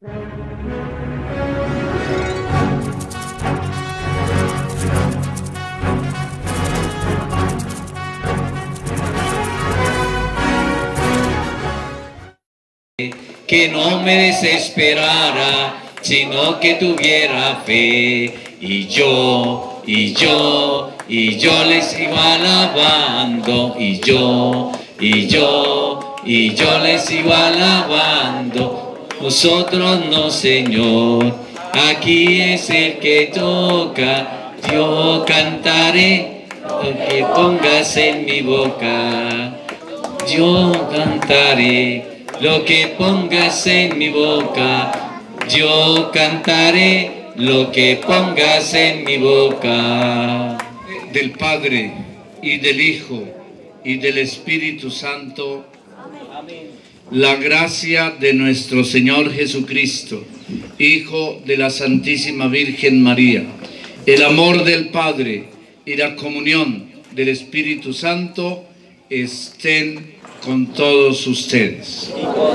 Que no me desesperara, sino que tuviera fe. Y yo les iba alabando, y yo les iba alabando. Vosotros no, Señor, aquí es el que toca. Yo cantaré lo que pongas en mi boca. Yo cantaré lo que pongas en mi boca. Yo cantaré lo que pongas en mi boca. Del Padre, y del Hijo, y del Espíritu Santo. Amén. La gracia de nuestro Señor Jesucristo, Hijo de la Santísima Virgen María, el amor del Padre y la comunión del Espíritu Santo estén con todos ustedes.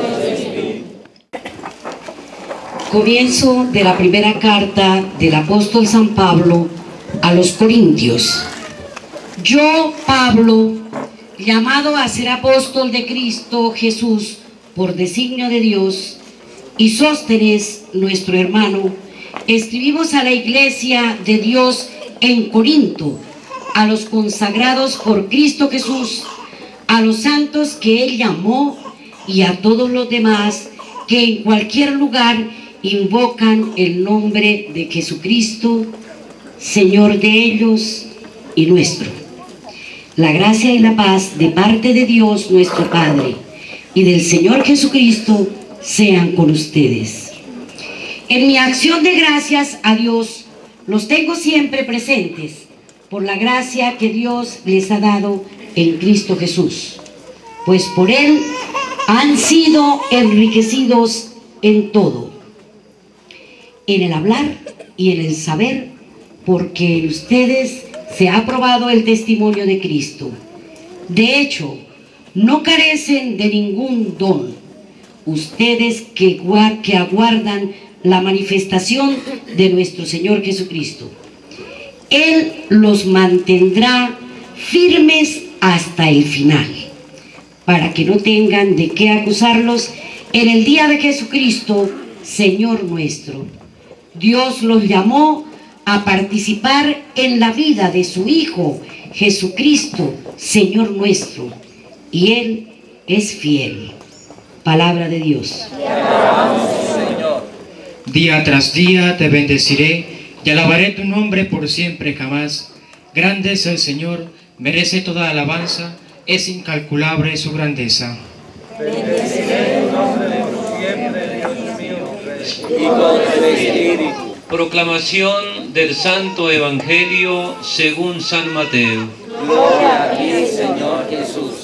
Comienzo de la primera carta del apóstol San Pablo a los Corintios. Yo, Pablo, llamado a ser apóstol de Cristo Jesús por designio de Dios, y Sóstenes, nuestro hermano, escribimos a la iglesia de Dios en Corinto, a los consagrados por Cristo Jesús, a los santos que Él llamó y a todos los demás que en cualquier lugar invocan el nombre de Jesucristo, Señor de ellos y nuestro. La gracia y la paz de parte de Dios nuestro Padre y del Señor Jesucristo sean con ustedes. En mi acción de gracias a Dios los tengo siempre presentes por la gracia que Dios les ha dado en Cristo Jesús, pues por Él han sido enriquecidos en todo, en el hablar y en el saber, porque en ustedes se ha probado el testimonio de Cristo. De hecho, no carecen de ningún don, ustedes que aguardan la manifestación de nuestro Señor Jesucristo. Él los mantendrá firmes hasta el final, para que no tengan de qué acusarlos en el día de Jesucristo, Señor nuestro. Dios los llamó a participar en la vida de su Hijo, Jesucristo, Señor nuestro, y Él es fiel. Palabra de Dios. Día tras día te bendeciré y alabaré tu nombre por siempre jamás. Grande es el Señor, merece toda alabanza, es incalculable su grandeza. Bendeciré el nombre de tu siempre, Dios mío, y con el Espíritu. Proclamación del Santo Evangelio según San Mateo. Gloria a ti, Señor Jesús.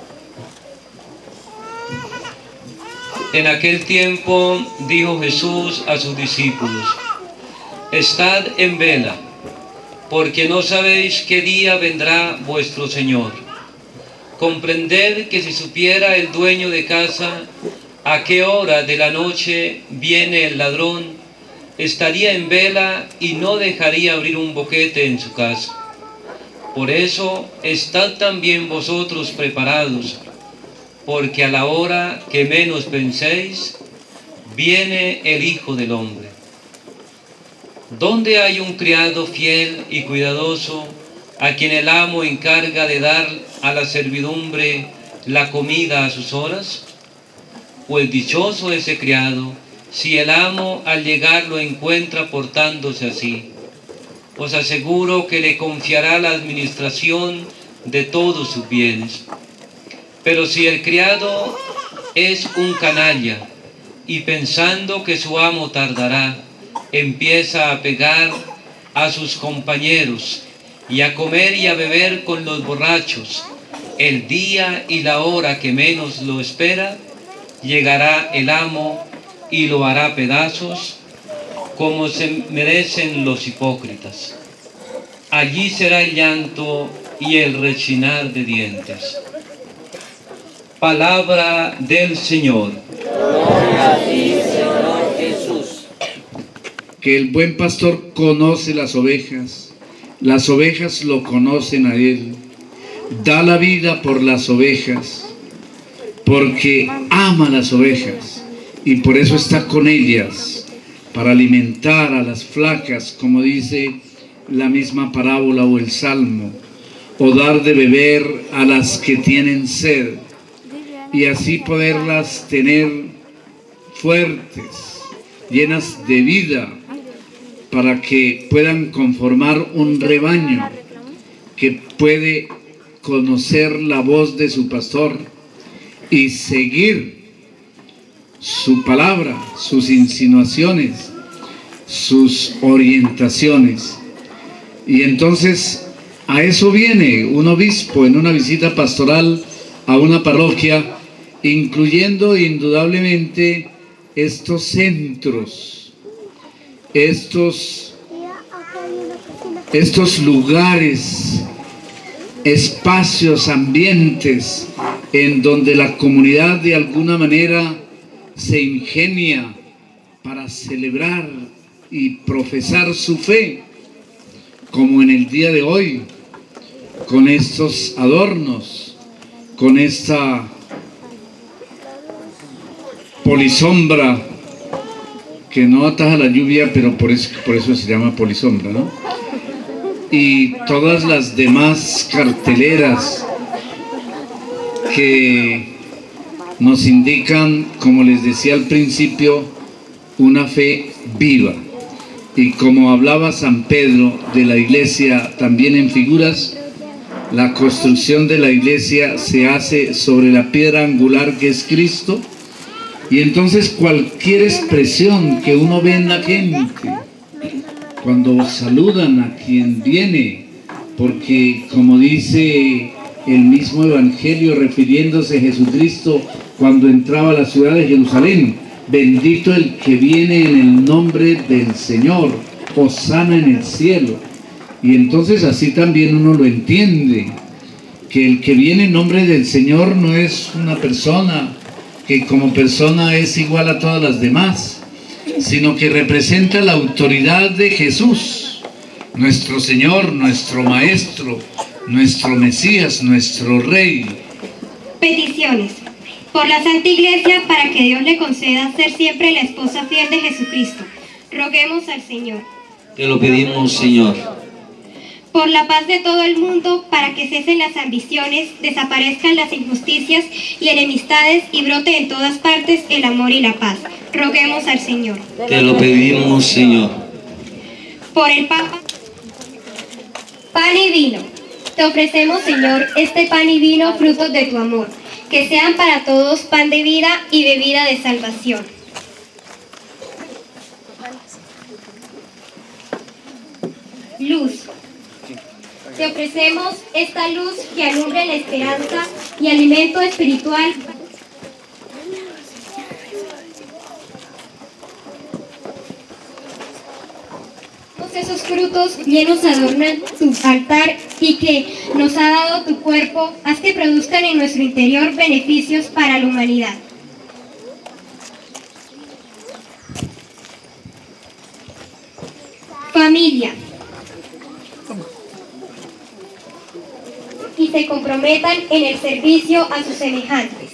En aquel tiempo dijo Jesús a sus discípulos: Estad en vela, porque no sabéis qué día vendrá vuestro Señor. Comprended que si supiera el dueño de casa a qué hora de la noche viene el ladrón, estaría en vela y no dejaría abrir un boquete en su casa. Por eso, estad también vosotros preparados, porque a la hora que menos penséis, viene el Hijo del Hombre. ¿Dónde hay un criado fiel y cuidadoso, a quien el amo encarga de dar a la servidumbre la comida a sus horas? Pues dichoso ese criado, si el amo al llegar lo encuentra portándose así. Os aseguro que le confiará la administración de todos sus bienes. Pero si el criado es un canalla, y pensando que su amo tardará, empieza a pegar a sus compañeros, y a comer y a beber con los borrachos, el día y la hora que menos lo espera, llegará el amo y lo hará pedazos, como se merecen los hipócritas. Allí será el llanto y el rechinar de dientes. Palabra del Señor. Gloria a ti, Señor Jesús. que el buen pastor conoce las ovejas lo conocen a él, da la vida por las ovejas, porque ama las ovejas y por eso está con ellas, para alimentar a las flacas, como dice la misma parábola o el salmo, o dar de beber a las que tienen sed, y así poderlas tener fuertes, llenas de vida, para que puedan conformar un rebaño que puede conocer la voz de su pastor y seguir su palabra, sus insinuaciones, sus orientaciones. Y entonces a eso viene un obispo en una visita pastoral a una parroquia, incluyendo indudablemente estos centros, estos lugares, espacios, ambientes en donde la comunidad de alguna manera se ingenia para celebrar y profesar su fe, como en el día de hoy, con estos adornos, con esta polisombra que no ataja la lluvia, pero por eso se llama polisombra, ¿no? Y todas las demás carteleras que nos indican, como les decía al principio, una fe viva. Y como hablaba San Pedro de la iglesia también en figuras, la construcción de la iglesia se hace sobre la piedra angular que es Cristo. Y entonces cualquier expresión que uno ve en la gente, cuando saludan a quien viene, porque como dice el mismo Evangelio refiriéndose a Jesucristo cuando entraba a la ciudad de Jerusalén, bendito el que viene en el nombre del Señor, hosana en el cielo. Y entonces así también uno lo entiende, que el que viene en nombre del Señor no es una persona que como persona es igual a todas las demás, sino que representa la autoridad de Jesús, nuestro Señor, nuestro Maestro, nuestro Mesías, nuestro Rey. Peticiones. Por la Santa Iglesia, para que Dios le conceda ser siempre la esposa fiel de Jesucristo. Roguemos al Señor. Te lo pedimos, Señor. Por la paz de todo el mundo, para que cesen las ambiciones, desaparezcan las injusticias y enemistades y brote en todas partes el amor y la paz. Roguemos al Señor. Te lo pedimos, Señor. Por el Papa. Pan y vino. Te ofrecemos, Señor, este pan y vino, frutos de tu amor, que sean para todos pan de vida y bebida de salvación. Luz. Te ofrecemos esta luz que alumbre la esperanza y alimento espiritual. Esos frutos llenos adornan tu altar y que nos ha dado tu cuerpo, haz que produzcan en nuestro interior beneficios para la humanidad. Familia. Y se comprometan en el servicio a sus semejantes.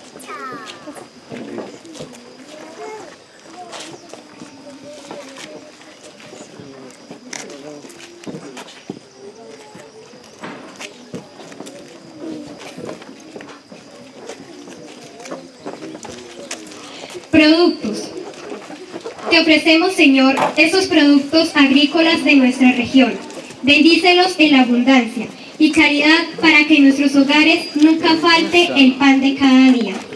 Productos. Te ofrecemos, Señor, esos productos agrícolas de nuestra región. Bendícelos en la abundancia y caridad para que en nuestros hogares nunca falte el pan de cada día.